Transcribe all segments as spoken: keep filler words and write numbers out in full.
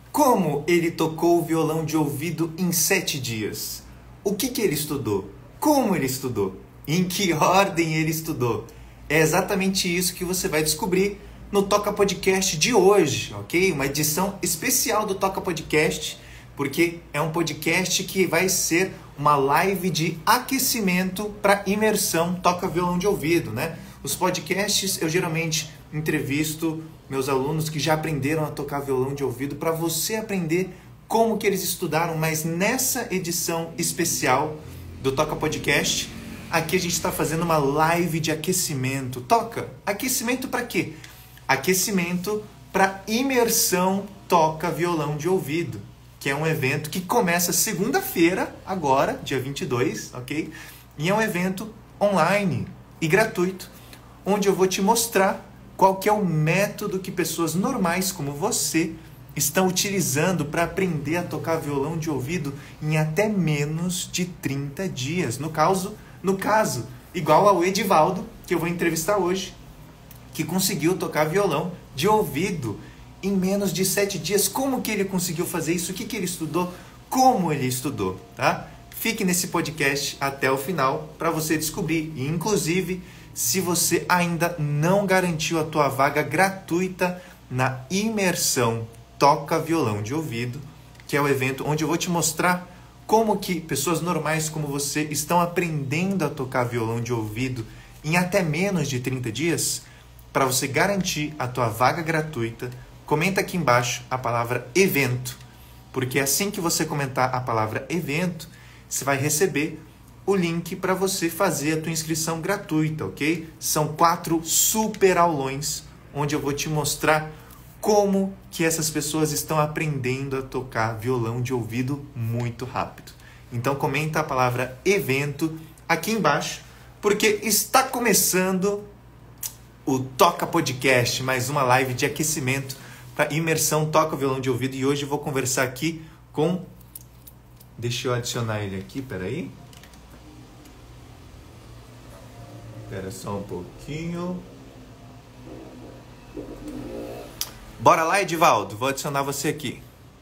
Como ele tocou o violão de ouvido em sete dias? O que que ele estudou? Como ele estudou? Em que ordem ele estudou? É exatamente isso que você vai descobrir no Toca Podcast de hoje, ok? Uma edição especial do Toca Podcast, porque é um podcast que vai ser uma live de aquecimento para imersão Toca Violão de Ouvido, né? Os podcasts eu geralmente entrevisto meus alunos que já aprenderam a tocar violão de ouvido para você aprender como que eles estudaram, mas nessa edição especial do Toca Podcast, aqui a gente está fazendo uma live de aquecimento. Toca? Aquecimento para quê? Aquecimento para imersão Toca Violão de Ouvido, que é um evento que começa segunda-feira, agora, dia vinte e dois, ok? E é um evento online e gratuito, onde eu vou te mostrar qual que é o método que pessoas normais como você estão utilizando para aprender a tocar violão de ouvido em até menos de trinta dias. No caso, no caso, igual ao Edivaldo, que eu vou entrevistar hoje, que conseguiu tocar violão de ouvido em menos de sete dias. Como que ele conseguiu fazer isso? O que que ele estudou? Como ele estudou, tá? Fique nesse podcast até o final para você descobrir. E, inclusive, se você ainda não garantiu a tua vaga gratuita na imersão Toca Violão de Ouvido, que é o evento onde eu vou te mostrar como que pessoas normais como você estão aprendendo a tocar violão de ouvido em até menos de trinta dias, para você garantir a tua vaga gratuita, comenta aqui embaixo a palavra evento, porque assim que você comentar a palavra evento, você vai receber o link para você fazer a tua inscrição gratuita, ok? São quatro super aulões, onde eu vou te mostrar como que essas pessoas estão aprendendo a tocar violão de ouvido muito rápido. Então comenta a palavra evento aqui embaixo, porque está começando o Toca Podcast, mais uma live de aquecimento para imersão Toca Violão de Ouvido. E hoje eu vou conversar aqui com... Deixa eu adicionar ele aqui, peraí. Espera só um pouquinho. Bora lá, Edivaldo. Vou adicionar você aqui.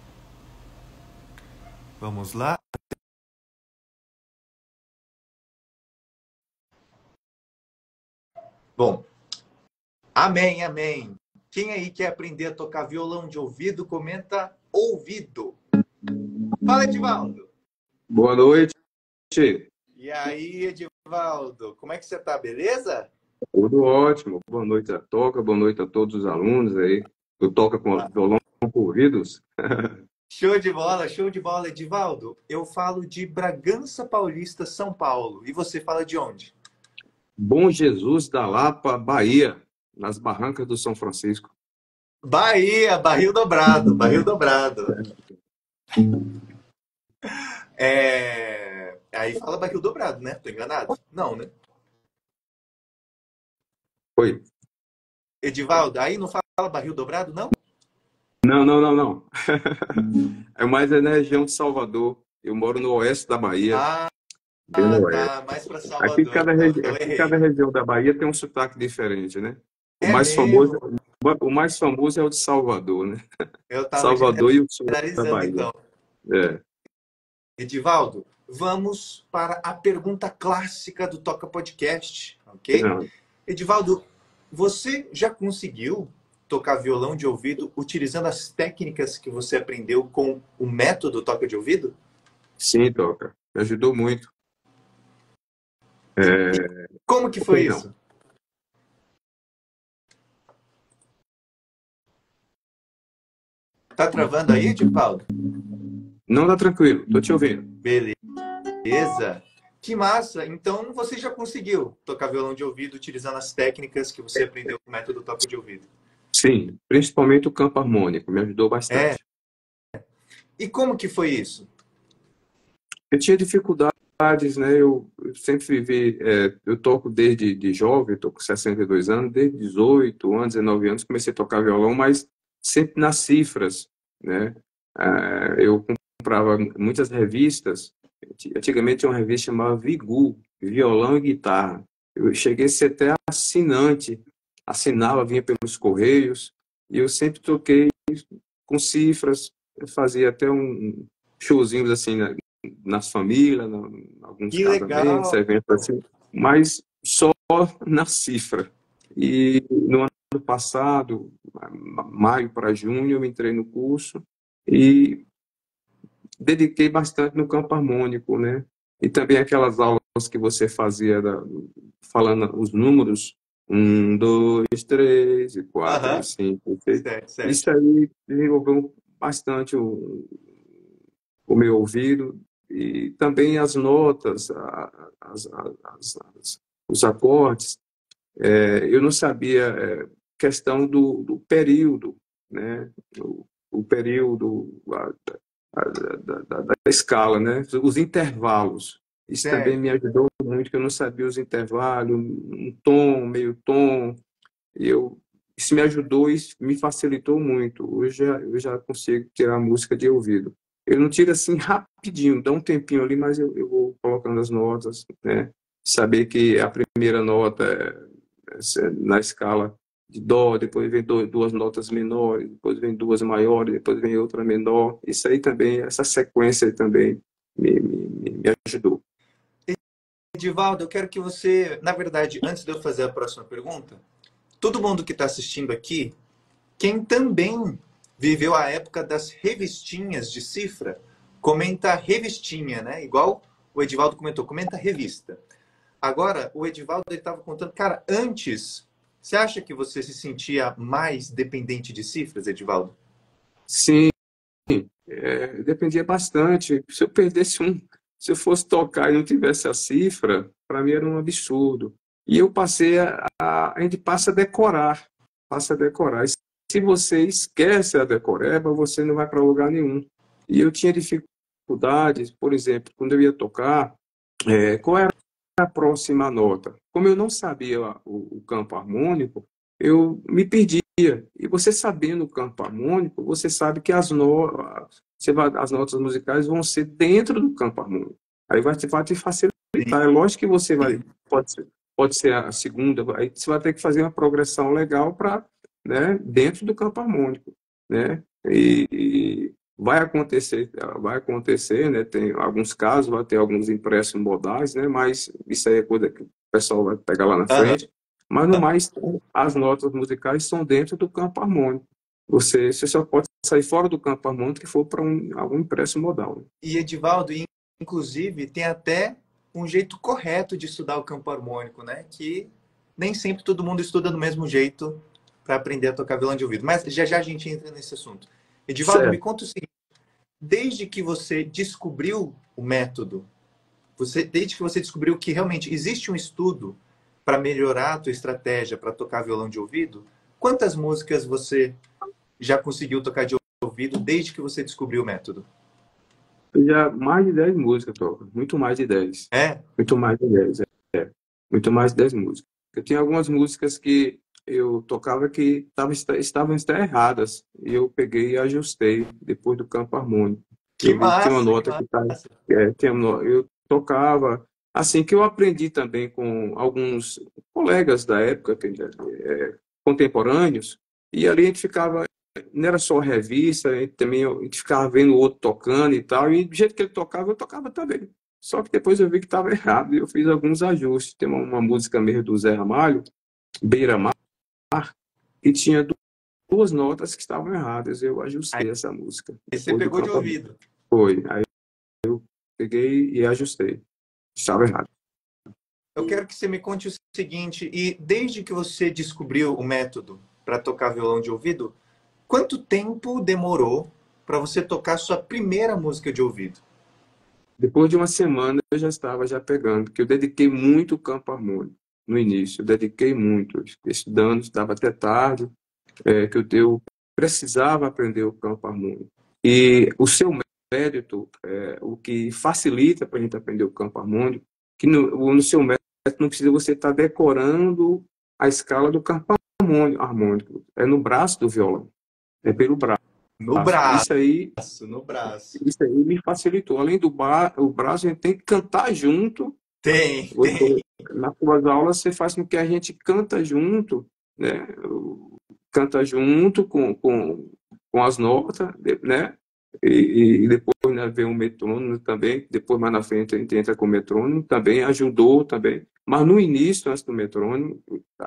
Vamos lá. Bom. Amém, amém. Quem aí quer aprender a tocar violão de ouvido, comenta ouvido. Fala, Edivaldo. Boa noite. E aí, Edivaldo, como é que você tá? Beleza? Tudo ótimo. Boa noite a Toca, boa noite a todos os alunos aí do Toca com Ah, Violão com Ouvidos. show de bola, show de bola, Edivaldo. Eu falo de Bragança Paulista, São Paulo. E você fala de onde? Bom Jesus da Lapa, Bahia, nas barrancas do São Francisco. Bahia, barril dobrado, barril dobrado. É... Aí fala barril dobrado, né? Tô enganado? Não, né? Oi. Edivaldo, aí não fala barril dobrado, não? Não, não, não, não. É mais na região de Salvador. Eu moro no oeste da Bahia, Ah, bem no oeste. tá, mais pra Aqui Salvador, cada, então, regi... então Aqui errei. cada região da Bahia tem um sotaque diferente, né? O É mais famoso, mesmo? o mais famoso é o de Salvador, né? Eu tava Salvador e o sul da generalizando, Bahia. então. É. Edivaldo, vamos para a pergunta clássica do Toca Podcast, ok? Não. Edivaldo, você já conseguiu tocar violão de ouvido utilizando as técnicas que você aprendeu com o método Toca de Ouvido? Sim, Toca. Me ajudou muito. É... Como que foi Não. isso? Tá travando aí, Edivaldo? Não, dá tranquilo, tô te ouvindo. Beleza. Que massa! Então você já conseguiu tocar violão de ouvido utilizando as técnicas que você aprendeu com o método Toca de Ouvido? Sim, principalmente o campo harmônico, me ajudou É. bastante. E como que foi isso? Eu tinha dificuldades, né? Eu eu sempre vivi, é, eu toco desde de jovem, eu tô com sessenta e dois anos, desde dezoito anos, dezenove anos, comecei a tocar violão, mas sempre nas cifras, né? Ah, eu comprava muitas revistas. Antigamente tinha uma revista chamada Vigu, Violão e Guitarra. Eu cheguei a ser até assinante, assinava, vinha pelos correios, e eu sempre toquei com cifras, eu fazia até um showzinhos assim na, nas famílias, na, alguns Que casamentos, legal! eventos assim, mas só na cifra. E no ano passado, maio para junho, eu entrei no curso e dediquei bastante no campo harmônico, né? E também aquelas aulas que você fazia da, falando os números, um, dois, três, e quatro, e Aham, cinco, e seis. certo, certo. Isso aí desenvolveu bastante o, o meu ouvido e também as notas, a- as, as, as- os acordes. É, eu não sabia é, questão do, do período, né? O, o período a- a- da, da, da escala, né? Os intervalos. Isso também me Certo. ajudou muito, que eu não sabia os intervalos, um tom, meio tom. E eu, isso me ajudou e me facilitou muito. Hoje já- eu já consigo tirar música de ouvido. Eu não tiro assim rapidinho, dá um tempinho ali, mas eu, eu vou colocando as notas, né? Saber que a primeira nota é, é na escala de dó, depois vem do- duas notas menores, depois vem duas maiores, depois vem outra menor. Isso aí também, essa sequência aí também me, me, me me ajudou. Edivaldo, eu quero que você, na verdade, antes de eu fazer a próxima pergunta, todo mundo que está assistindo aqui, quem também viveu a época das revistinhas de cifra, comenta revistinha, né? Igual o Edivaldo comentou, comenta revista. Agora, o Edivaldo estava contando, cara, antes, você acha que você se sentia mais dependente de cifras, Edivaldo? Sim, é, dependia bastante. Se eu perdesse um, se eu fosse tocar e não tivesse a cifra, para mim era um absurdo. E eu passei a, a, a gente passa a decorar, passa a decorar. E se você esquece a decoreba, você não vai para lugar nenhum. E eu tinha dificuldades, por exemplo, quando eu ia tocar, é, qual era a próxima nota? Como eu não sabia o, o campo harmônico, eu me perdia. E você sabendo o campo harmônico, você sabe que as, no... você vai... as notas musicais vão ser dentro do campo harmônico. Aí vai te, vai te facilitar. É lógico que você vai, Sim. pode ser, pode ser a segunda, aí você vai ter que fazer uma progressão legal para, né, dentro do campo harmônico, né? E, e vai acontecer, vai acontecer, né? Tem alguns casos, vai ter alguns impressos modais, né? Mas isso aí é coisa que o pessoal vai pegar lá na Aham. frente. Mas no mais, as notas musicais estão dentro do campo harmônico. Você, você só pode sair fora do campo harmônico se for para um, algum impresso modal, né? E Edivaldo, inclusive, tem até um jeito correto de estudar o campo harmônico, né? Que nem sempre todo mundo estuda do mesmo jeito para aprender a tocar violão de ouvido. Mas já já a gente entra nesse assunto. Edivaldo, me Certo. conta o seguinte: desde que você descobriu o método, você, desde que você descobriu que realmente existe um estudo para melhorar a tua estratégia para tocar violão de ouvido, quantas músicas você já conseguiu tocar de ouvido desde que você descobriu o método? Já mais de dez músicas, toco. Muito mais de dez. É? Muito mais de dez, é. Muito mais de dez músicas. Eu tinha algumas músicas que eu tocava que tavam, estavam até erradas. E eu peguei e ajustei depois do campo harmônico. Que Eu vi que tinha uma massa, que nota que tá, massa. é, tinha uma, eu tocava. Assim que eu aprendi também com alguns colegas da época, que, é, contemporâneos, e ali a gente ficava, não era só revista, a gente também a gente ficava vendo o outro tocando e tal, e do jeito que ele tocava, eu tocava também. Só que depois eu vi que estava errado e eu fiz alguns ajustes. Tem uma, uma música mesmo do Zé Ramalho, Beira-Mar, que tinha du- duas notas que estavam erradas. Eu Aí ajustei essa música você depois do pegou de campo. ouvido. Foi. Aí peguei e ajustei. Estava errado. Eu quero que você me conte o seguinte, e desde que você descobriu o método para tocar violão de ouvido, quanto tempo demorou para você tocar sua primeira música de ouvido? Depois de uma semana eu já estava já pegando, porque eu dediquei muito o campo harmônico no início. Eu dediquei muito, estudando, estava até tarde, é, que eu, eu precisava aprender o campo harmônico. E o seu mérito, é, o que facilita para a gente aprender o campo harmônico, que no, no seu mérito não precisa você estar decorando a escala do campo harmônico, harmônico. É no braço do violão, é pelo braço. No braço, Isso aí, no braço. isso aí me facilitou. Além do ba o braço, a gente tem que cantar junto. Tem, tem. Você, nas suas aulas, você faz com que a gente canta junto, né? Canta junto com, com, com as notas, né? E, e depois, né, veio o metrônomo também, depois mais na frente a gente entra com o metrônomo, também ajudou também. Mas no início, antes do metrônomo,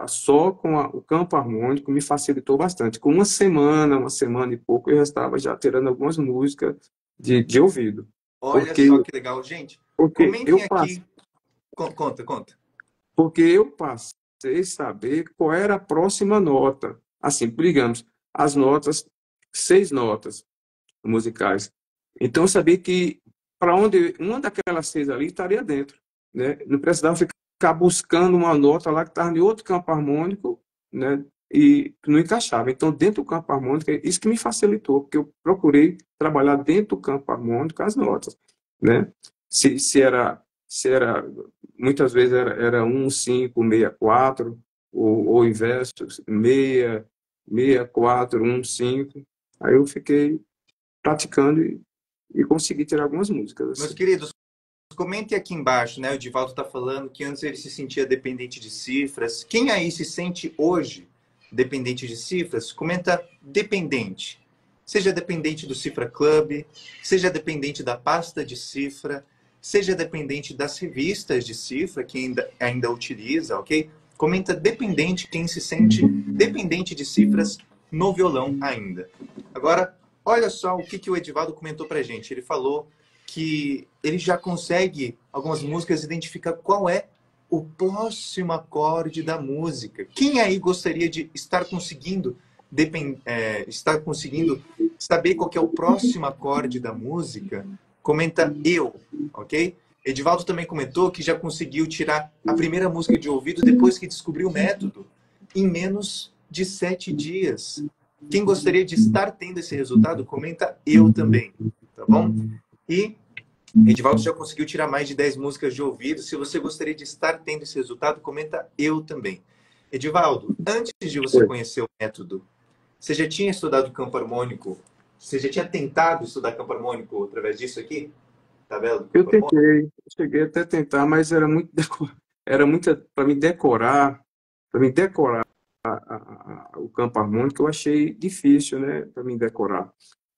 só com a, o campo harmônico me facilitou bastante. Com uma semana, uma semana e pouco, eu já estava já tirando algumas músicas de, de ouvido. Olha Porque, só que legal, gente. porque Comentem eu passei, aqui. Con- Conta, conta. porque eu passei a saber qual era a próxima nota. Assim, digamos, as notas, seis notas musicais. Então, eu sabia que para onde uma daquelas seis ali estaria dentro, né? Não precisava ficar buscando uma nota lá que estava em outro campo harmônico, né? E não encaixava. Então, dentro do campo harmônico, é isso que me facilitou, porque eu procurei trabalhar dentro do campo harmônico as notas, né? Se, se era, se era, muitas vezes era, era um, cinco, meia, quatro, ou, ou inverso, meia, meia, quatro, um, cinco. Aí eu fiquei praticando e, e consegui tirar algumas músicas Meus assim. queridos, comentem aqui embaixo, né? O Divaldo está falando que antes ele se sentia dependente de cifras. Quem aí se sente hoje dependente de cifras? Comenta dependente. Seja dependente do Cifra Club, seja dependente da pasta de cifra, seja dependente das revistas de cifra que ainda, ainda utiliza, ok? Comenta dependente quem se sente dependente de cifras no violão ainda. Agora, olha só o que, que o Edivaldo comentou pra gente. Ele falou que ele já consegue, algumas músicas, identificar qual é o próximo acorde da música. Quem aí gostaria de estar conseguindo, depend, é, estar conseguindo saber qual que é o próximo acorde da música? Comenta eu, ok? Edivaldo também comentou que já conseguiu tirar a primeira música de ouvido depois que descobriu o método, em menos de sete dias. Quem gostaria de estar tendo esse resultado, comenta eu também, tá bom? E Edivaldo já conseguiu tirar mais de dez músicas de ouvido. Se você gostaria de estar tendo esse resultado, comenta eu também. Edivaldo, antes de você conhecer o método, você já tinha estudado campo harmônico? Você já tinha tentado estudar campo harmônico através disso aqui? Tabela do Eu campo harmônico? tentei, cheguei até a tentar, mas era muito, deco- era muita para me decorar, para me decorar a- a- a- o campo harmônico, eu achei difícil, né, para me decorar.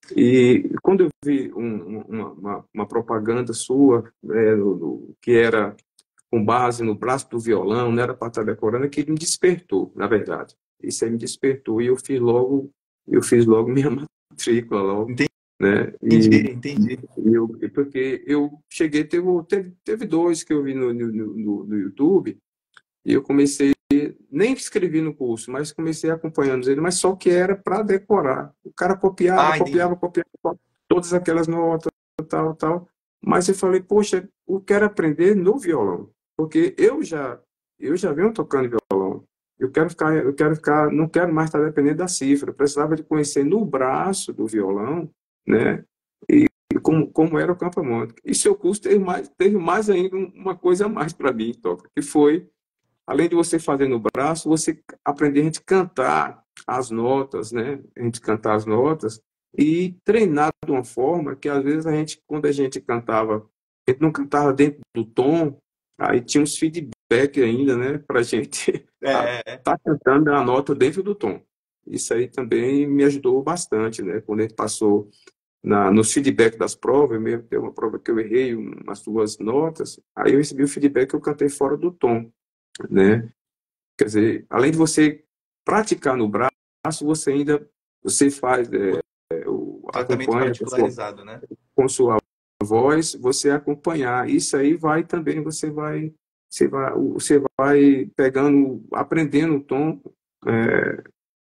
E quando eu vi um- um- uma, uma, uma propaganda sua, né, no- no- que era com base no braço do violão, não era para estar decorando, que me despertou, na verdade. Isso aí me despertou e eu fiz logo, eu fiz logo minha matrícula logo, né? E, Entendi, entendi. e eu, e porque eu cheguei, teve, teve, teve dois que eu vi no, no, no, no YouTube e eu comecei, nem escrevi no curso, mas comecei acompanhando ele, mas só que era para decorar. O cara copiava, Ah, entendi. copiava, copiava todas aquelas notas, tal, tal. Mas eu falei, poxa, eu quero aprender no violão, porque eu já, eu já venho tocando violão. Eu quero ficar, eu quero ficar, não quero mais estar dependendo da cifra. Eu precisava de conhecer no braço do violão, né? E como, como era o campo harmônico. E seu curso teve mais, teve mais ainda uma coisa a mais para mim, toca, que foi, além de você fazer no braço, você aprender a gente cantar as notas, né? A gente cantar as notas e treinar de uma forma que às vezes a gente, quando a gente cantava, a gente não cantava dentro do tom, aí tinha uns feedback ainda, né? Para a gente É, é, é. estar cantando a nota dentro do tom. Isso aí também me ajudou bastante, né? Quando a gente passou na, nos feedback das provas, mesmo tem uma prova que eu errei umas duas notas, aí eu recebi o feedback que eu cantei fora do tom, né? Quer dizer, além de você praticar no braço, você ainda você faz, é, o- Tratamento acompanha com sua, particularizado, né? com sua voz, você acompanhar. Isso aí vai também, você vai, você vai, você vai pegando, aprendendo o tom é,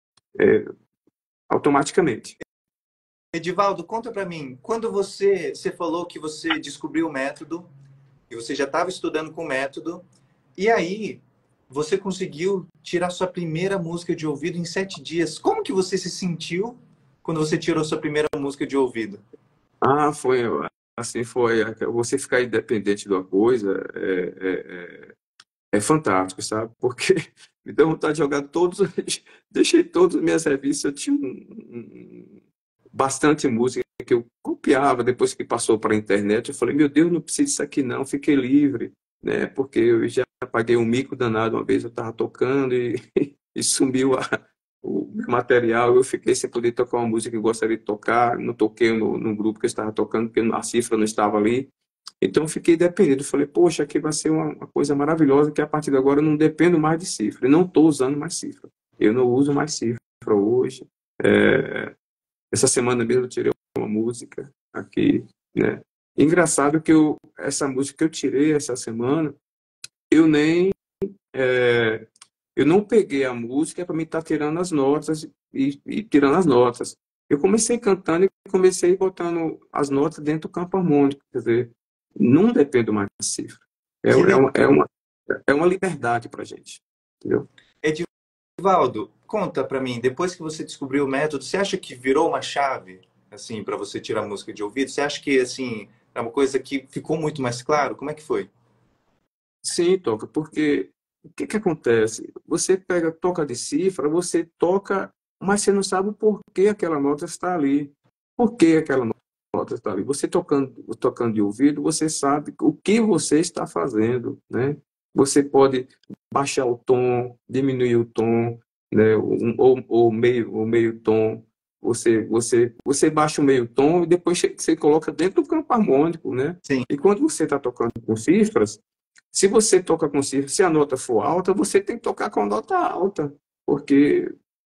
automaticamente. Edivaldo, conta para mim, quando você, você falou que você descobriu o método, e você já estava estudando com o método, e aí você conseguiu tirar sua primeira música de ouvido em sete dias. Como que você se sentiu quando você tirou sua primeira música de ouvido? Ah, foi assim, foi. Você ficar independente de uma coisa é, é, é, é fantástico, sabe? Porque me deu vontade de jogar todos, deixei todas as minhas revistas, eu tinha um, um- bastante música que eu copiava depois que passou para a internet. Eu falei, meu Deus, não preciso disso aqui não, fiquei livre, né? Porque eu já paguei um mico danado uma vez, eu estava tocando e, e sumiu a, o meu material, eu fiquei sem poder tocar uma música que eu gostaria de tocar, não toquei no, no grupo que eu estava tocando, porque a cifra não estava ali. Então eu fiquei dependendo. Falei, poxa, aqui vai ser uma, uma coisa maravilhosa, que a partir de agora eu não dependo mais de cifra. E não estou usando mais cifra. Eu não uso mais cifra hoje. É, essa semana mesmo eu tirei uma música aqui, né? Engraçado que eu, essa música que eu tirei essa semana, eu nem... É, eu não peguei a música para mim estar tirando as notas e, e tirando as notas. Eu comecei cantando e comecei botando as notas dentro do campo harmônico. Quer dizer, não dependo mais de cifra. É, Que é, legal. uma, é, uma, é uma liberdade para a gente. Entendeu? Edivaldo, conta para mim, depois que você descobriu o método, você acha que virou uma chave, assim, para você tirar música de ouvido? Você acha que, assim, é uma coisa que ficou muito mais claro? Como é que foi? Sim, toca, porque o que que acontece? Você pega, toca de cifra, você toca, mas você não sabe o porquê aquela nota está ali. Por que aquela nota está ali? Você tocando, tocando de ouvido, você sabe o que você está fazendo, né? Você pode baixar o tom, diminuir o tom, né? Um- Ou, ou meio, ou meio tom. Você, você, você baixa o meio tom e depois você você coloca dentro do campo harmônico, né? Sim. E quando você está tocando com cifras, se você toca com cifra, se a nota for alta, você tem que tocar com a nota alta, porque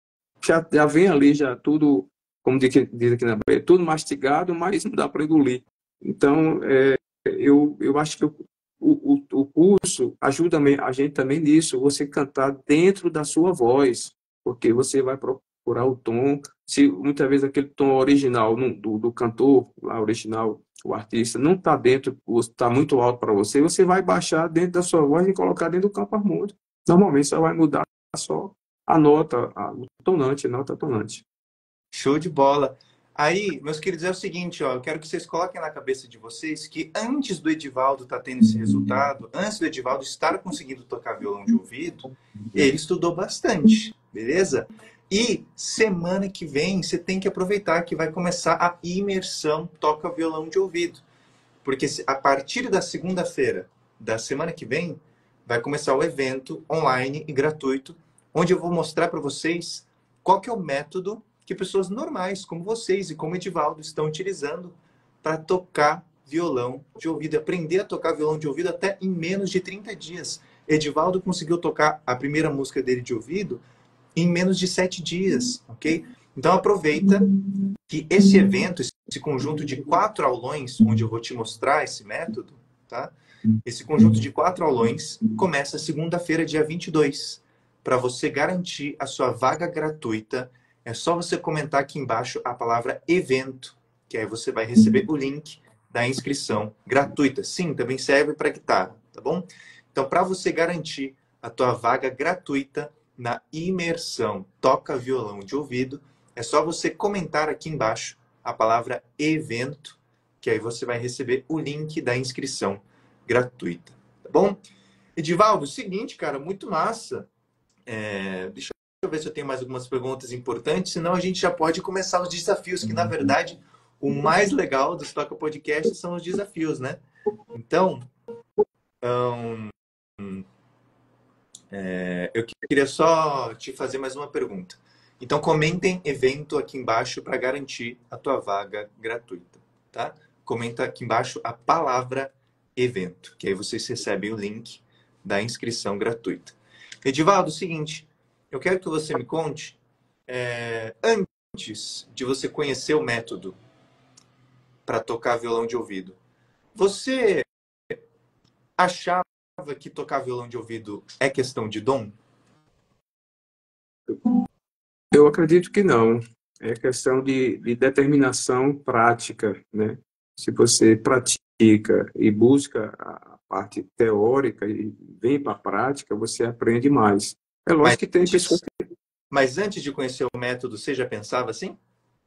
já, já vem ali, já tudo, como diz, aqui- diz aqui na Bahia, tudo mastigado, mas não dá para engolir. Então, é, eu, eu acho que o, o, o curso ajuda me- a gente também nisso, você cantar dentro da sua voz, porque você vai procurar o tom, se muitas vezes aquele tom original não- do, do cantor, lá original, o artista, não está dentro, está muito alto para você, você vai baixar dentro da sua voz e colocar dentro do campo harmônico. Normalmente só vai mudar só a nota, a tonante, a nota tonante. Show de bola. Aí, meus queridos, é o seguinte, ó, eu quero que vocês coloquem na cabeça de vocês que antes do Edivaldo estar tendo esse resultado, antes do Edivaldo estar conseguindo tocar violão de ouvido, ele estudou bastante, beleza? E semana que vem você tem que aproveitar que vai começar a imersão Toca Violão de Ouvido. Porque a partir da segunda-feira da semana que vem, vai começar o evento online e gratuito, onde eu vou mostrar para vocês qual que é o método que pessoas normais, como vocês e como Edivaldo, estão utilizando para tocar violão de ouvido, aprender a tocar violão de ouvido até em menos de trinta dias. Edivaldo conseguiu tocar a primeira música dele de ouvido em menos de sete dias, ok? Então aproveita que esse evento, esse conjunto de quatro aulões, onde eu vou te mostrar esse método, tá? Esse conjunto de quatro aulões começa segunda-feira, dia vinte e dois. Para você garantir a sua vaga gratuita, é só você comentar aqui embaixo a palavra evento, que aí você vai receber o link da inscrição gratuita. Sim, também serve para guitarra, tá bom? Então, para você garantir a tua vaga gratuita na imersão Toca Violão de Ouvido, é só você comentar aqui embaixo a palavra evento, que aí você vai receber o link da inscrição gratuita, tá bom? Edivaldo, seguinte, cara, muito massa. É, deixa eu ver se eu tenho mais algumas perguntas importantes, senão a gente já pode começar os desafios, que na verdade o mais legal dos Toca Podcast são os desafios, né? Então, hum, é, eu queria só te fazer mais uma pergunta. Então, comentem evento aqui embaixo para garantir a tua vaga gratuita, tá? Comenta aqui embaixo a palavra evento, que aí vocês recebem o link da inscrição gratuita. Edivaldo, seguinte, eu quero que você me conte, é, antes de você conhecer o método para tocar violão de ouvido, você achava que tocar violão de ouvido é questão de dom? Eu acredito que não. É questão de, de determinação prática, né? Se você pratica e busca a parte teórica e vem para a prática, você aprende mais. É Mas lógico que tem pessoas antes, que... mas antes de conhecer o método, você já pensava assim?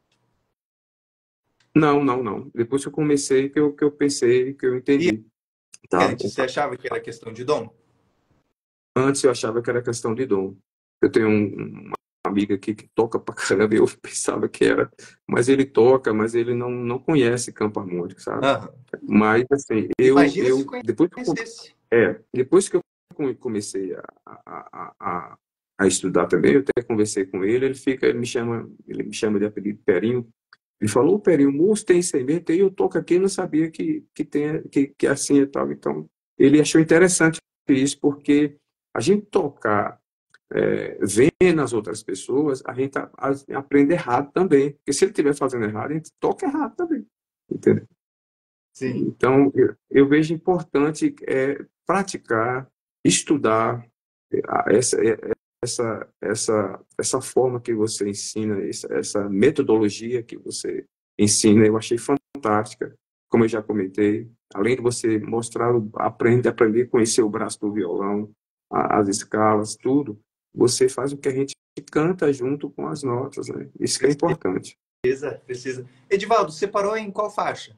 Não, não, não. Depois que eu comecei, que eu, que eu pensei, que eu E entendi. Tá, antes, você achava que era questão de dom? antes eu achava que era questão de dom. Eu tenho um, uma amiga aqui que toca pra caramba, eu pensava que era, mas ele toca, mas ele não, não conhece campo harmônico, sabe? Aham. Mas assim, eu, Imagina se eu depois que eu, conhecesse. é, depois que eu come- comecei a, a, a, a a estudar também, eu até conversei com ele, ele fica, ele me chama, ele me chama de apelido Perinho. Ele falou, "Ô, Perinho, o moço tem isso aí mesmo, tem, eu toco aqui, eu não sabia que, que tem, que, que é assim e tal." Então, ele achou interessante isso, porque a gente tocar é, vendo as outras pessoas, a gente a- a- aprende errado também. Porque se ele estiver fazendo errado, a gente toca errado também. Entendeu? Sim. Então, eu, eu vejo importante é, praticar, estudar é, a- essa, é, essa, essa, essa forma que você ensina, essa, essa metodologia que você ensina, eu achei fantástica. Como eu já comentei, além de você mostrar, o- aprende, aprender a conhecer o braço do violão, a- as escalas, tudo, você faz o que a gente canta junto com as notas, né? Isso que é importante. Precisa, precisa. Edivaldo, você parou em qual faixa?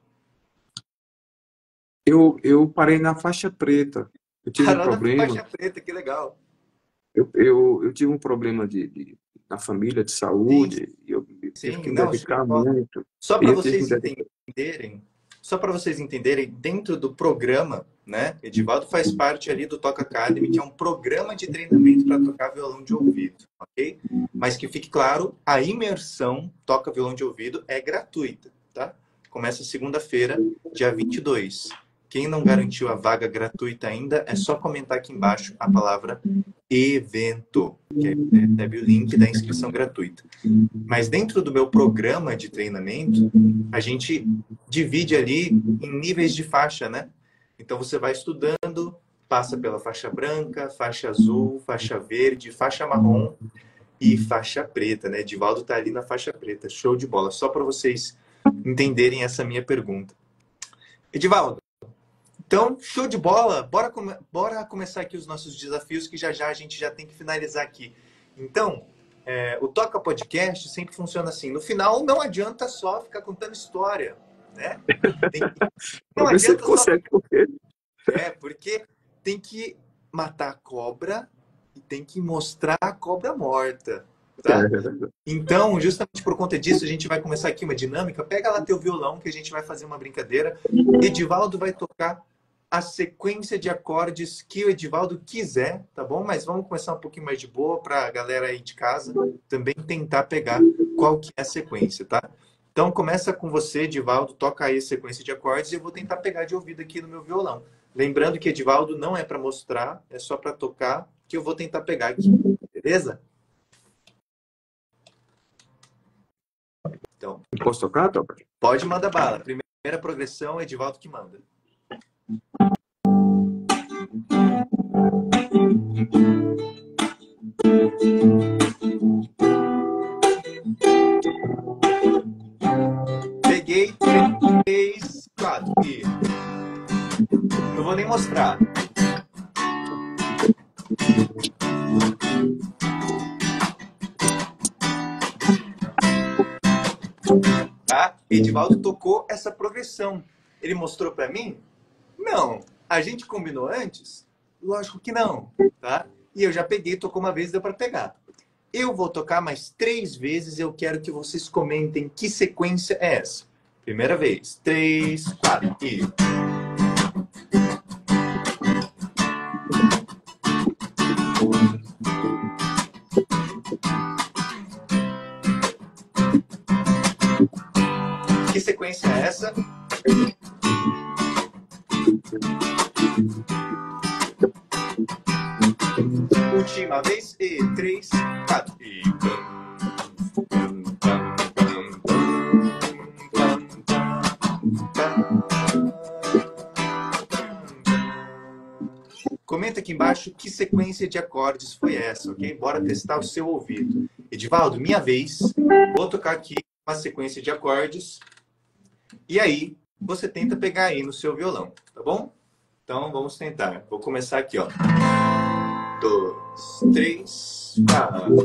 Eu, eu parei na faixa preta. Eu tive um Parou na problema. faixa preta, que legal. Eu, eu, eu tive um problema de, de, na família de Sim, saúde, e eu tive sim, que me não, show de dedicar bola. muito. Só E para eu tive que vocês me dedicar. entenderem, só para vocês entenderem, dentro do programa, né? Edivaldo faz parte ali do Toca Academy, que é um programa de treinamento para tocar violão de ouvido, ok? Mas que fique claro, a imersão Toca Violão de Ouvido é gratuita, tá? Começa segunda-feira, dia vinte e dois. Quem não garantiu a vaga gratuita ainda, é só comentar aqui embaixo a palavra evento, que aí você recebe o link da inscrição gratuita. Mas dentro do meu programa de treinamento, a gente divide ali em níveis de faixa, né? Então você vai estudando, passa pela faixa branca, faixa azul, faixa verde, faixa marrom e faixa preta, né? Edivaldo tá ali na faixa preta, show de bola. Só para vocês entenderem essa minha pergunta. Edivaldo, então, show de bola. Bora, come bora começar aqui os nossos desafios, que já já a gente já tem que finalizar aqui. Então, é, o Toca Podcast sempre funciona assim. No final, não adianta só ficar contando história, né? Tem que... Não Vamos ver se ele adianta só... consegue, porque É, porque tem que matar a cobra e tem que mostrar a cobra morta, tá? Então, justamente por conta disso, a gente vai começar aqui uma dinâmica. Pega lá teu violão, que a gente vai fazer uma brincadeira. Edivaldo vai tocar a sequência de acordes que o Edivaldo quiser, tá bom? Mas vamos começar um pouquinho mais de boa para a galera aí de casa também tentar pegar qual que é a sequência, tá? Então começa com você, Edivaldo, toca aí a sequência de acordes e eu vou tentar pegar de ouvido aqui no meu violão. Lembrando que Edivaldo não é para mostrar, é só para tocar, que eu vou tentar pegar aqui, beleza? Então, posso tocar, Toca? pode mandar bala. Primeira progressão, Edivaldo que manda. Peguei três, quatro e não vou nem mostrar. Tá? Edivaldo tocou essa progressão. Ele mostrou para mim? Não. A gente combinou antes? Lógico que não, tá? E eu já peguei, tocou uma vez, deu para pegar. Eu vou tocar mais três vezes e eu quero que vocês comentem que sequência é essa. Primeira vez. Três, quatro e... Que sequência é essa? Última vez e três, quatro e... Comenta aqui embaixo que sequência de acordes foi essa, ok? Bora testar o seu ouvido. Edivaldo, minha vez. Vou tocar aqui uma sequência de acordes. E aí, você tenta pegar aí no seu violão, tá bom? Então, vamos tentar. Vou começar aqui, ó. Dois, três, quatro.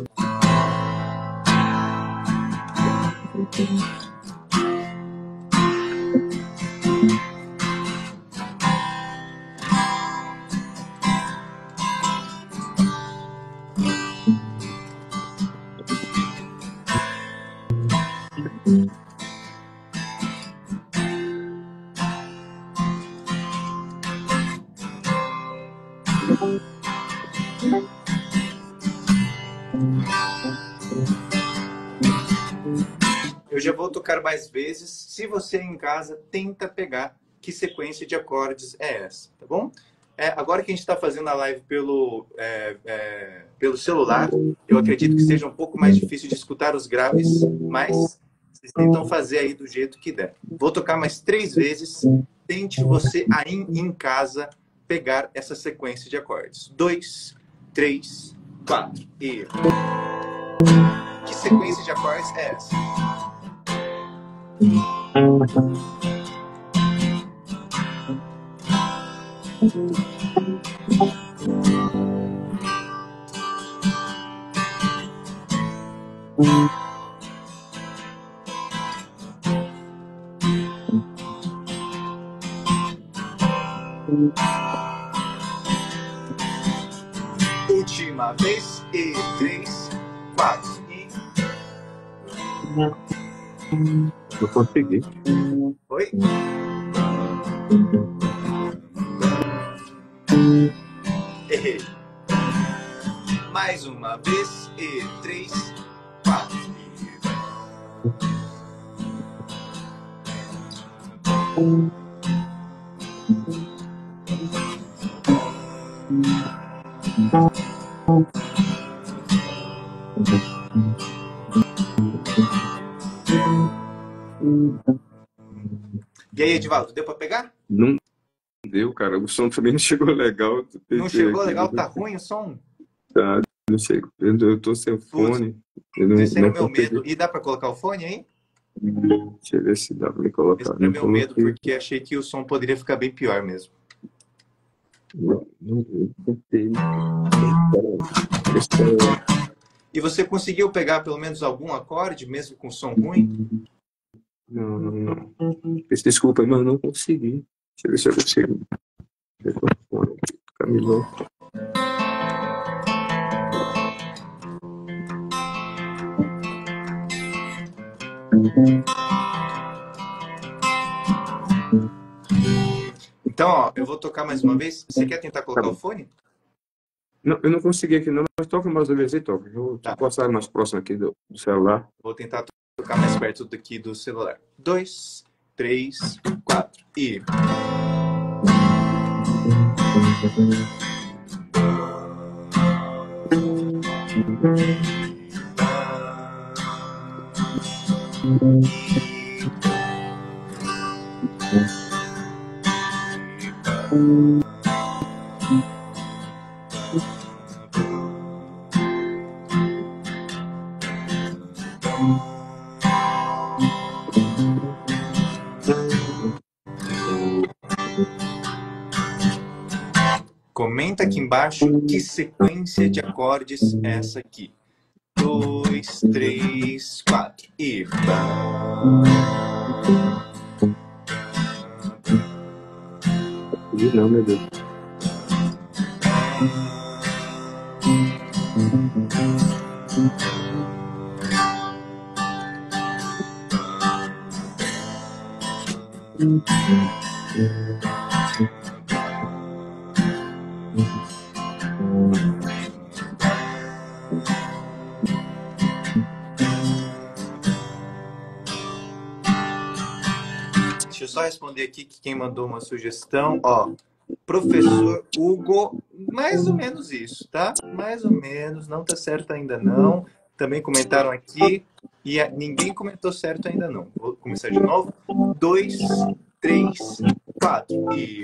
já vou tocar mais vezes. Se você em casa tenta pegar que sequência de acordes é essa, tá bom? É, agora que a gente está fazendo a live pelo, é, é, pelo celular, eu acredito que seja um pouco mais difícil de escutar os graves, mas vocês tentam fazer aí do jeito que der. Vou tocar mais três vezes. Tente você aí em casa pegar essa sequência de acordes. Dois, três, quatro e... Que sequência de acordes é essa? Última vez e três, quatro e... Eu consegui. Oi? Errei. Mais uma vez e três, quatro e... E aí, Edivaldo, deu para pegar? Não deu, cara. O som também não chegou legal. Não chegou aqui, legal? né? Tá ruim o som? Tá, não sei. Eu, eu tô sem fone. Eu não, Esse é não o meu consegui. medo. E dá para colocar o fone aí? Deixa eu ver se dá pra me colocar. Esse é o Não meu medo, coloquei. porque achei que o som poderia ficar bem pior mesmo. Não, não, eu tentei. Espera. E você conseguiu pegar pelo menos algum acorde, mesmo com som ruim? Não, não, não. Peço desculpa, mas eu não consegui. Deixa eu ver se eu consigo. Microfone, Camilão. Então, ó, eu vou tocar mais uma vez. Você quer tentar colocar Tá o bom. fone? Não, eu não consegui aqui, não, mas toca mais uma vez e toca. Eu vou Tá. passar mais próximo aqui do, do celular. Vou tentar tocar mais perto daqui do celular. Dois, três, quatro e... Comenta aqui embaixo que sequência de acordes é essa aqui. Dois, três, quatro e... Ih, não, meu Deus. Deixa eu só responder aqui que quem mandou uma sugestão, ó, professor Hugo, mais ou menos isso, tá? Mais ou menos, não tá certo ainda não. Também comentaram aqui e a- ninguém comentou certo ainda não. Vou começar de novo. Dois, três, quatro e...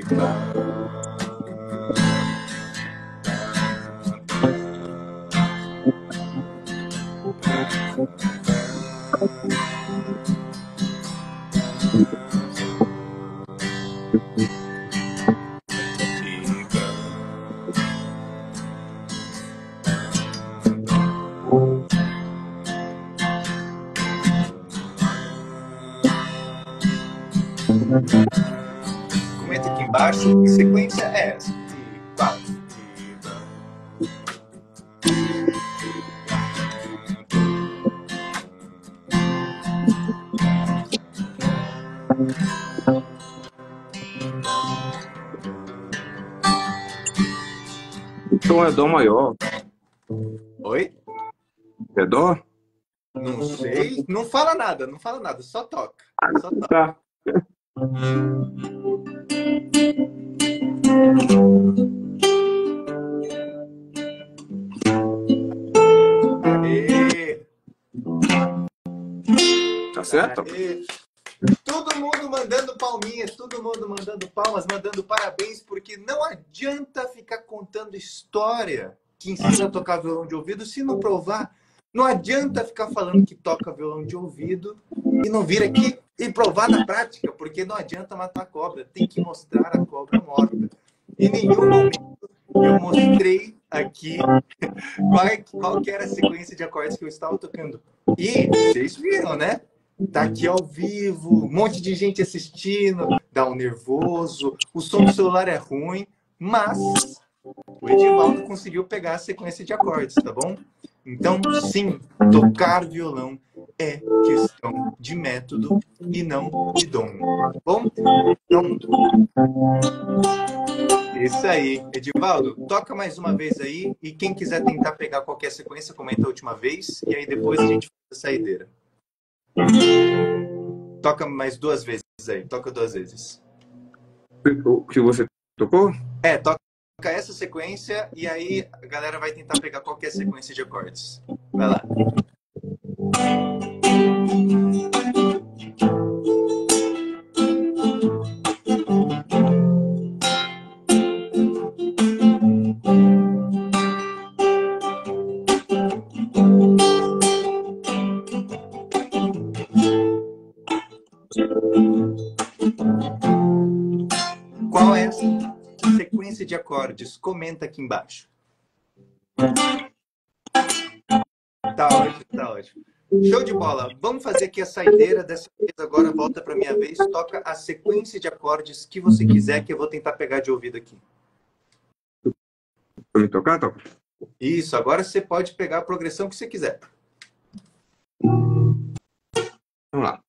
Comenta aqui embaixo que sequência é essa. E quatro. Então é Dó maior. Oi? É Dó? Não sei. Não fala nada, não fala nada, só toca. Só toca. Tá. Aê! Tá certo? Aê! Todo mundo mandando palminhas, todo mundo mandando palmas, mandando parabéns, porque não adianta ficar contando história que ensina a tocar violão de ouvido se não provar. Não adianta ficar falando que toca violão de ouvido e não vir aqui e provar na prática, porque não adianta matar a cobra, tem que mostrar a cobra morta. Em nenhum momento eu mostrei aqui qual, é, qual que era a sequência de acordes que eu estava tocando. E vocês viram, né? Tá aqui ao vivo, um monte de gente assistindo, dá um nervoso, o som do celular é ruim, mas o Edivaldo conseguiu pegar a sequência de acordes, tá bom? Então, sim, tocar violão é questão de método e não de dom, tá bom? Então, isso aí. Edivaldo, toca mais uma vez aí e quem quiser tentar pegar qualquer sequência, comenta a última vez e aí depois a gente faz a saideira. Toca mais duas vezes aí, toca duas vezes. O que você tocou? É, toca essa sequência e aí a galera vai tentar pegar qualquer sequência de acordes. Vai lá. Qual é essa sequência de acordes? Comenta aqui embaixo. Tá ótimo, tá ótimo. Show de bola. Vamos fazer aqui a saideira. Dessa vez agora volta para minha vez. Toca a sequência de acordes que você quiser, que eu vou tentar pegar de ouvido aqui. Pra me tocar, toca? Isso, agora você pode pegar a progressão que você quiser. Vamos lá.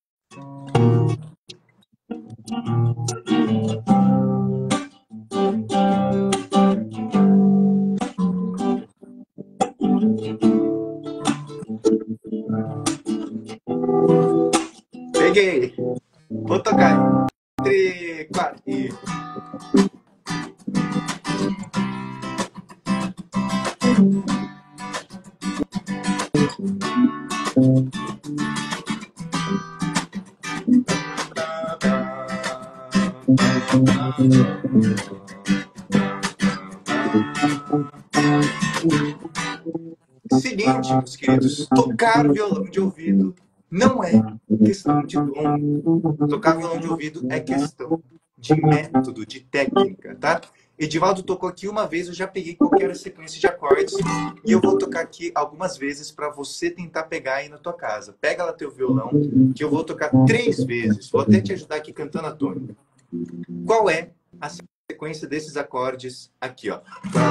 Peguei. Vou tocar. Três, quatro e... Seguinte, meus queridos, tocar violão de ouvido não é questão de dom. Tocar violão de ouvido é questão de método, de técnica, tá? Edivaldo tocou aqui uma vez, eu já peguei qualquer sequência de acordes e eu vou tocar aqui algumas vezes para você tentar pegar aí na tua casa. Pega lá teu violão, que eu vou tocar três vezes. Vou até te ajudar aqui cantando a tônica. Qual é a sequência desses acordes aqui, ó?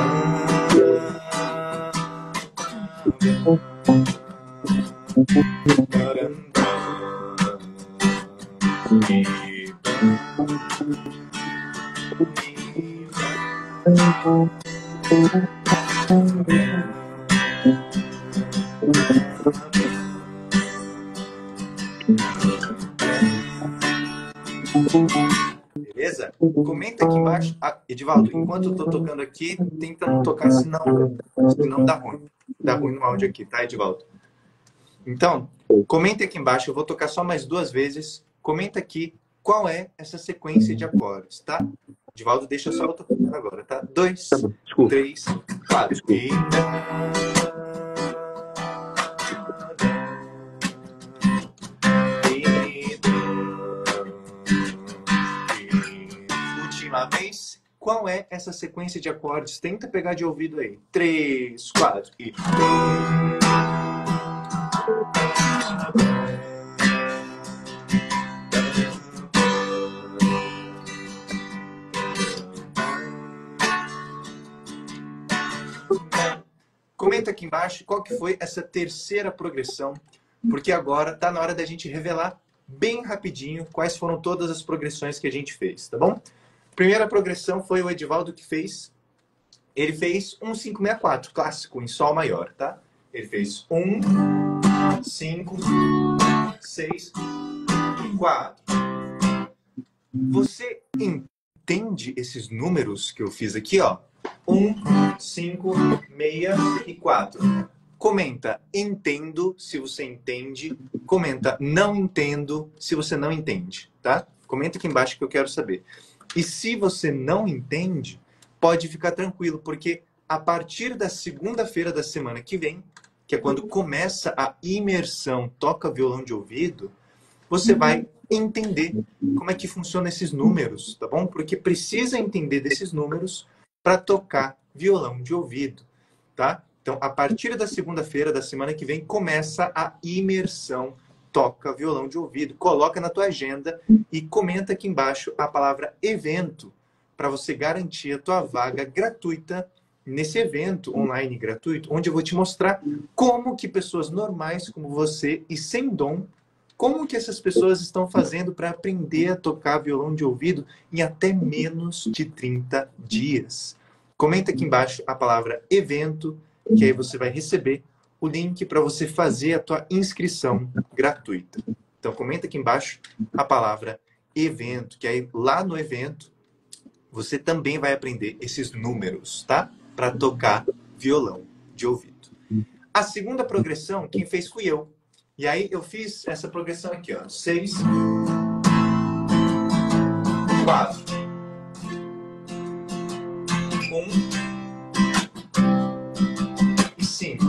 Beleza? Comenta aqui embaixo. Ah, Edivaldo, enquanto eu tô tocando aqui, tenta não tocar, senão, senão dá ruim. Dá ruim no áudio aqui, tá, Edivaldo? Então, comenta aqui embaixo. Eu vou tocar só mais duas vezes. Comenta aqui qual é essa sequência de acordes, tá? Edivaldo, deixa só eu tocar agora, tá? Dois, Tá bom, desculpa. três, quatro. E... Última vez. Qual é essa sequência de acordes? Tenta pegar de ouvido aí. Três, quatro e... Comenta aqui embaixo qual que foi essa terceira progressão, porque agora tá na hora da gente revelar bem rapidinho quais foram todas as progressões que a gente fez, tá bom? Primeira progressão foi o Edivaldo que fez. Ele fez um cinco seis quatro, clássico, em Sol maior, tá? Ele fez um, cinco, seis e quatro. Você entende esses números que eu fiz aqui, ó? um, cinco, seis e quatro. Comenta entendo se você entende. Comenta não entendo se você não entende, tá? Comenta aqui embaixo que eu quero saber. E se você não entende, pode ficar tranquilo, porque a partir da segunda-feira da semana que vem, que é quando começa a imersão Toca Violão de Ouvido, você vai entender como é que funcionam esses números, tá bom? Porque precisa entender desses números para tocar violão de ouvido, tá? Então, a partir da segunda-feira da semana que vem, começa a imersão Toca Violão de Ouvido. Coloca na tua agenda e comenta aqui embaixo a palavra evento para você garantir a tua vaga gratuita nesse evento online gratuito, onde eu vou te mostrar como que pessoas normais como você e sem dom, como que essas pessoas estão fazendo para aprender a tocar violão de ouvido em até menos de trinta dias. Comenta aqui embaixo a palavra evento, que aí você vai receber o link para você fazer a tua inscrição gratuita. Então, comenta aqui embaixo a palavra evento, que aí lá no evento você também vai aprender esses números, tá? Para tocar violão de ouvido. A segunda progressão, quem fez fui eu. E aí eu fiz essa progressão aqui, ó. seis, quatro, um e cinco.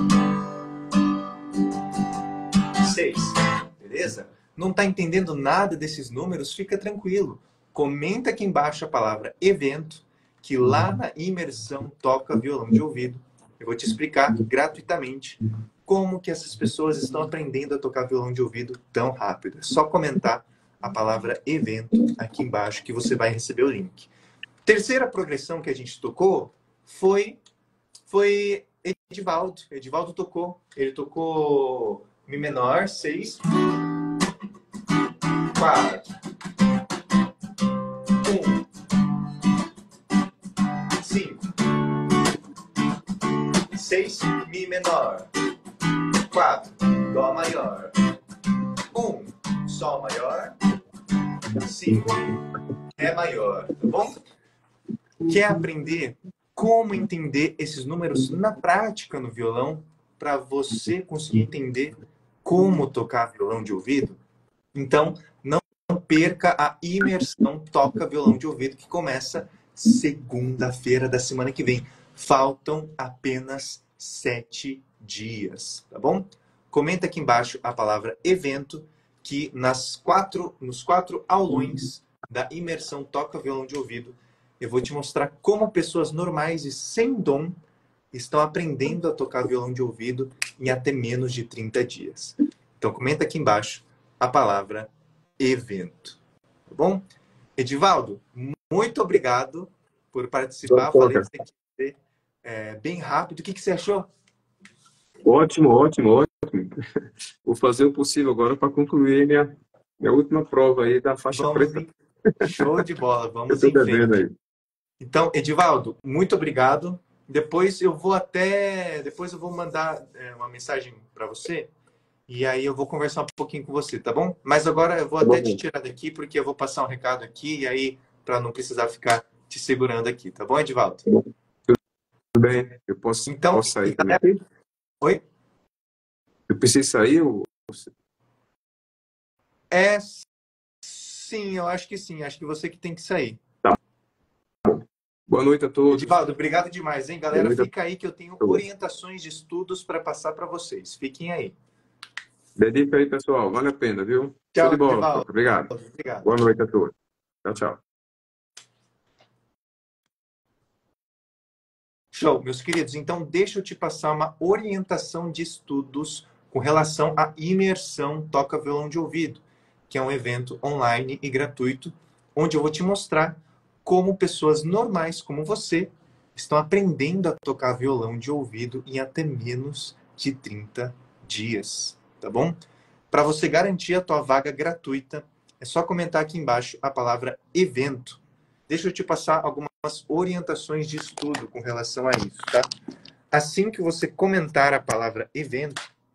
seis. Beleza? Não está entendendo nada desses números? Fica tranquilo. Comenta aqui embaixo a palavra evento, que lá na imersão Toca Violão de Ouvido, eu vou te explicar gratuitamente como que essas pessoas estão aprendendo a tocar violão de ouvido tão rápido. É só comentar a palavra evento aqui embaixo que você vai receber o link. Terceira progressão que a gente tocou foi, foi Edivaldo. Edivaldo tocou. Ele tocou Mi menor, seis, quatro, um, cinco, seis, Mi menor, quatro, Dó maior, um, Sol maior, cinco, Ré maior, tá bom? Quer aprender como entender esses números na prática no violão, para você conseguir entender como tocar violão de ouvido? Então, não perca a imersão Toca Violão de Ouvido, que começa segunda-feira da semana que vem. Faltam apenas sete dias, tá bom? Comenta aqui embaixo a palavra evento, que nas quatro, nos quatro aulões da imersão Toca Violão de Ouvido, eu vou te mostrar como pessoas normais e sem dom estão aprendendo a tocar violão de ouvido em até menos de trinta dias. Então, comenta aqui embaixo a palavra evento. Tá bom? Edivaldo, muito obrigado por participar. Falei que você quer é, bem rápido. O que, que você achou? Ótimo, ótimo, ótimo. Vou fazer o possível agora para concluir minha, minha última prova aí da faixa Vamos preta. em... Show de bola, vamos Eu em tô devendo frente. aí. Então, Edivaldo, muito obrigado. Depois eu vou até... Depois eu vou mandar é, uma mensagem para você e aí eu vou conversar um pouquinho com você, tá bom? Mas agora eu vou Tá até bom. te tirar daqui porque eu vou passar um recado aqui e aí para não precisar ficar te segurando aqui, tá bom, Edivaldo? Tá bom. Tudo bem, eu posso, Então, posso sair e também. galera... Oi? Eu preciso sair? Ou... É, sim, eu acho que sim. Acho que você que tem que sair. Tá. Boa noite a todos. Edivaldo, obrigado demais, hein, galera? Boa noite. Fica aí que eu tenho orientações de estudos para passar para vocês. Fiquem aí. Dedica aí, pessoal. Vale a pena, viu? Tchau, Show de bola. Edivaldo. Obrigado. Obrigado. Boa noite a todos. Tchau, tchau. Show, meus queridos. Então, deixa eu te passar uma orientação de estudos com relação à imersão Toca Violão de Ouvido, que é um evento online e gratuito, onde eu vou te mostrar como pessoas normais como você estão aprendendo a tocar violão de ouvido em até menos de trinta dias, tá bom? Para você garantir a tua vaga gratuita, é só comentar aqui embaixo a palavra evento. Deixa eu te passar algumas orientações de estudo com relação a isso, tá? Assim que você comentar a palavra evento,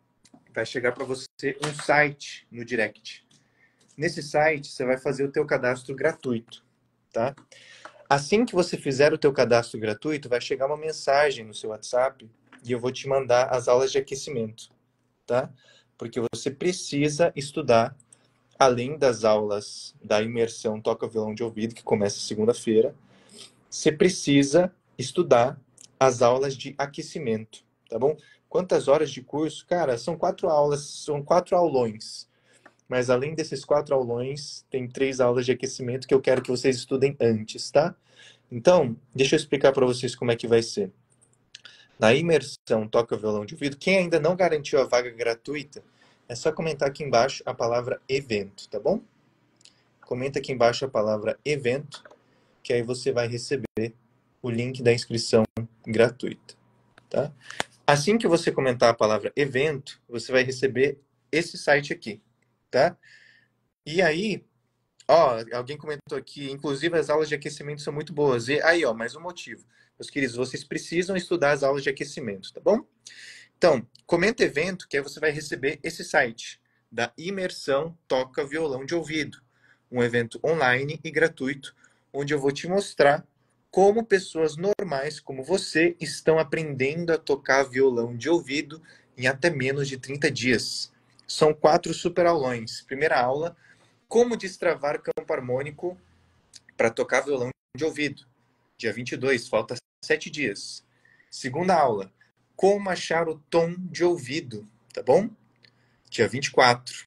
vai chegar para você um site no direct. Nesse site, você vai fazer o teu cadastro gratuito, tá? Assim que você fizer o teu cadastro gratuito, vai chegar uma mensagem no seu WhatsApp e eu vou te mandar as aulas de aquecimento, tá? Porque você precisa estudar, além das aulas da imersão Toca Violão de Ouvido, que começa segunda-feira, você precisa estudar as aulas de aquecimento, tá bom? Quantas horas de curso? Cara, são quatro aulas, são quatro aulões. Mas além desses quatro aulões, tem três aulas de aquecimento que eu quero que vocês estudem antes, tá? Então, deixa eu explicar para vocês como é que vai ser. Na imersão Toca Violão de Ouvido, quem ainda não garantiu a vaga gratuita, é só comentar aqui embaixo a palavra evento, tá bom? Comenta aqui embaixo a palavra evento, que aí você vai receber o link da inscrição gratuita, tá? Assim que você comentar a palavra evento, você vai receber esse site aqui, tá? E aí, ó, alguém comentou aqui, inclusive as aulas de aquecimento são muito boas. E aí, ó, mais um motivo. Meus queridos, vocês precisam estudar as aulas de aquecimento, tá bom? Então, comenta evento, que aí você vai receber esse site da Imersão Toca Violão de Ouvido. Um evento online e gratuito, onde eu vou te mostrar como pessoas normais como você estão aprendendo a tocar violão de ouvido em até menos de trinta dias. São quatro super aulões. Primeira aula, como destravar campo harmônico para tocar violão de ouvido. Dia vinte e dois, falta sete dias. Segunda aula, como achar o tom de ouvido, tá bom? Dia vinte e quatro.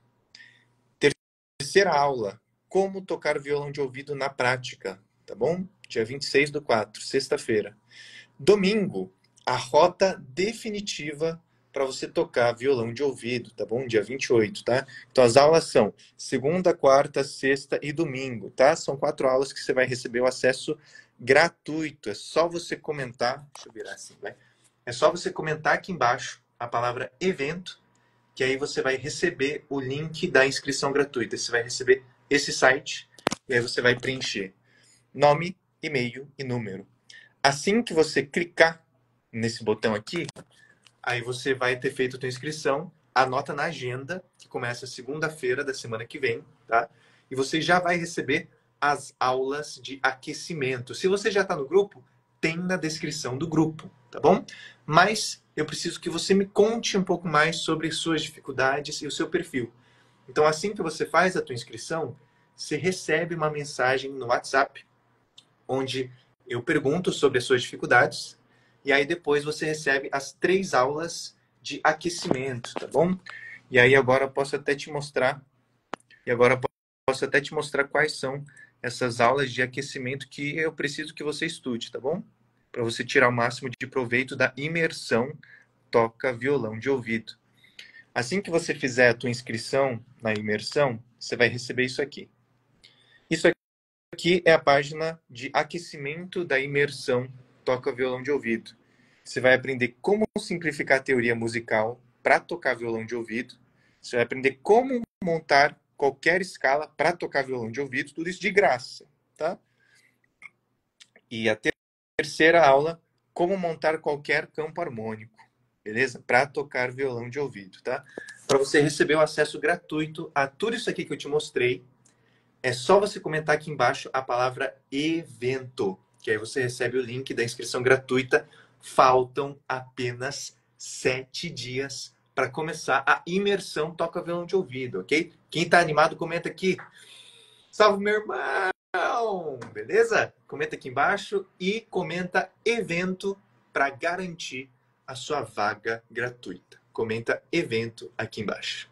Terceira aula, como tocar violão de ouvido na prática, tá bom? Dia vinte e seis do quatro, sexta-feira. Domingo, a rota definitiva para você tocar violão de ouvido, tá bom? Dia vinte e oito, tá? Então as aulas são segunda, quarta, sexta e domingo, tá? São quatro aulas que você vai receber o acesso gratuito. É só você comentar, deixa eu virar assim, vai. É só você comentar aqui embaixo a palavra evento, que aí você vai receber o link da inscrição gratuita. Você vai receber esse site e aí você vai preencher nome, e-mail e número. Assim que você clicar nesse botão aqui, aí você vai ter feito a tua inscrição, anota na agenda, que começa segunda-feira da semana que vem, tá? E você já vai receber as aulas de aquecimento. Se você já está no grupo, tem na descrição do grupo, tá bom? Mas eu preciso que você me conte um pouco mais sobre suas dificuldades e o seu perfil. Então, assim que você faz a tua inscrição, você recebe uma mensagem no WhatsApp, onde eu pergunto sobre as suas dificuldades, e aí depois você recebe as três aulas de aquecimento, tá bom? E aí agora eu posso até te mostrar, e agora eu posso até te mostrar quais são essas aulas de aquecimento que eu preciso que você estude, tá bom? Para você tirar o máximo de proveito da imersão Toca Violão de Ouvido. Assim que você fizer a tua inscrição na imersão, você vai receber isso aqui. Isso aqui é a página de aquecimento da imersão Toca Violão de Ouvido. Você vai aprender como simplificar a teoria musical para tocar violão de ouvido. Você vai aprender como montar qualquer escala para tocar violão de ouvido. Tudo isso de graça, tá? E a terceira aula, como montar qualquer campo harmônico, beleza? Para tocar violão de ouvido, tá? Para você receber o acesso gratuito a tudo isso aqui que eu te mostrei, é só você comentar aqui embaixo a palavra evento, que aí você recebe o link da inscrição gratuita. Faltam apenas sete dias para começar a imersão Toca Violão de Ouvido, ok? Quem está animado, comenta aqui. Salve, meu irmão! Beleza? Comenta aqui embaixo e comenta evento para garantir a sua vaga gratuita. Comenta evento aqui embaixo.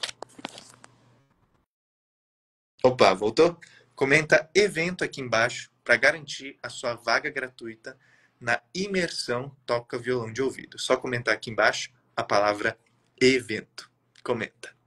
Opa, voltou? Comenta evento aqui embaixo para garantir a sua vaga gratuita na imersão Toca Violão de Ouvido. Só comentar aqui embaixo a palavra evento. Comenta.